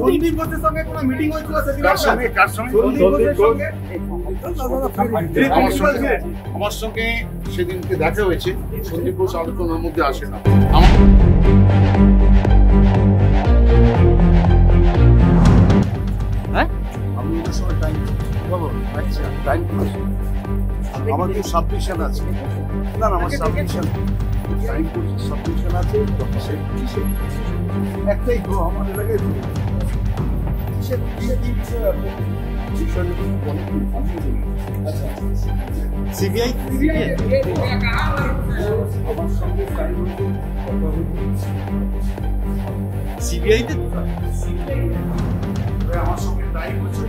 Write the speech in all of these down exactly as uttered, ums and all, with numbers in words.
সন্দীপ ঘোষের সঙ্গে কোনো মিটিং হয়েছিল সেদিন? কার সঙ্গে কার সঙ্গে সন্দীপ ঘোষের সঙ্গে আমার সঙ্গে আমার সঙ্গে সেদিনকে দেখা হয়েছে। সন্দীপ ঘোষ আলোচনার মধ্যে আসে না। হ্যাঁ আমি ওদের সময় টাইম বলো আচ্ছা টাইম আমার তো সাবমিশন আছে। না না আমার সাবমিশন টাইম করছি সাবমিশন আছে। সে কিসে একটাই তো আমার এলাকায় তো কিসের কিসের কি বিষয় আছে বিষয় আচ্ছা সিবিআই আমার সঙ্গে টাইম সিবিআই তে আমার সঙ্গে টাইম হচ্ছে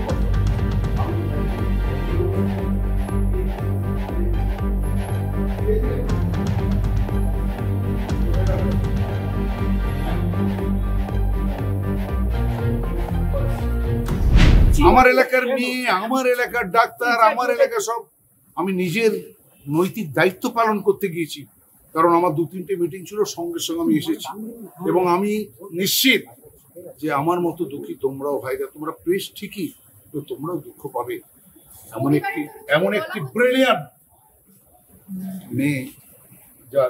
আমার এলাকার মেয়ে, আমার এলাকার ডাক্তার, আমার এলাকা সব আমি নিজের নৈতিক দায়িত্ব পালন করতে গিয়েছি। কারণ আমার দু তিনটে মিটিং ছিল, সঙ্গে সঙ্গে আমি এসেছি এবং আমি নিশ্চিত যে আমার মতো দুঃখী তোমরাও ভাইরা, তোমরা প্রেস ঠিকই তো তোমরাও দুঃখ পাবে। এমন একটি এমন একটি ব্রিলিয়ান্ট মেয়ে যার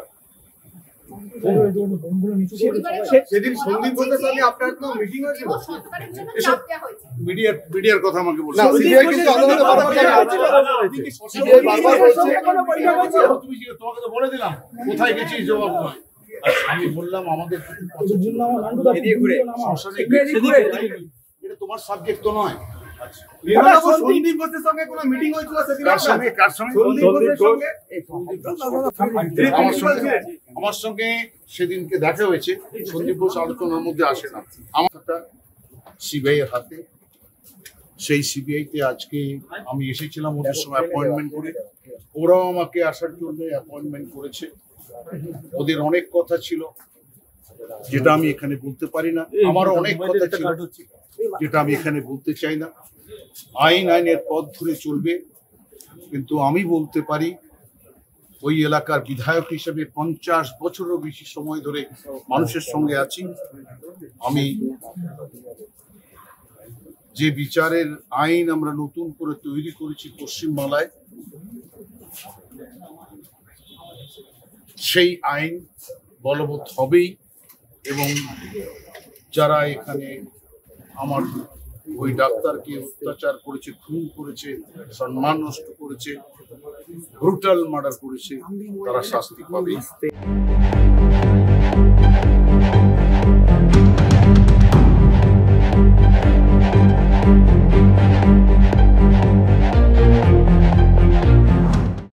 সেদিন সন্দীপ ঘোষের সঙ্গে আপনার কোনো মিটিং হয়েছিল? এসব মিডিয়ার মিডিয়ার কথা আমাকে বলছে। না, সিবিআই কিন্তু আদালতে বারবার বলেছে। সিবিআই বারবার বলছে। তুমি কি তোমাকে তো বলে দিলাম কোথায় গেছিস জবাব নয়। আমি বললাম আমাদের এটা তোমার সাবজেক্ট তো নয়। সন্দীপ ঘোষের সঙ্গে কোনো মিটিং হয়েছিল সেদিন? কার সঙ্গে কার সঙ্গে সন্দীপ ঘোষের সঙ্গে আমার সঙ্গে আমার সঙ্গে সেদিনকে দেখা হয়েছে। সন্দীপ ঘোষ আলোচনার মধ্যে আসে না। আমার একটা সিবিআই এর হাতে, সেই সিবিআই তে আজকে আমি এসেছিলাম ওদের সময় অ্যাপয়েন্টমেন্ট করে। ওরাও আমাকে আসার জন্য অ্যাপয়েন্টমেন্ট করেছে। ওদের অনেক কথা ছিল যেটা আমি এখানে বলতে পারি না। আমারও অনেক কথা ছিল যেটা আমি এখানে বলতে চাই না। আইন আইনের পথ ধরে চলবে, কিন্তু আমি বলতে পারি ওই এলাকার বিধায়ক হিসেবে পঞ্চাশ বছরেরও বেশি সময় ধরে মানুষের সঙ্গে আছি। আমি যে বিচারের আইন আমরা নতুন করে তৈরি করেছি পশ্চিমবাংলায়, সেই আইন বলবৎ হবেই এবং যারা এখানে আমার ওই ডাক্তারকে অত্যাচার করেছে, খুন করেছে, সম্মান নষ্ট করেছে, ব্রুটাল মার্ডার করেছে, তারা শাস্তি পাবে।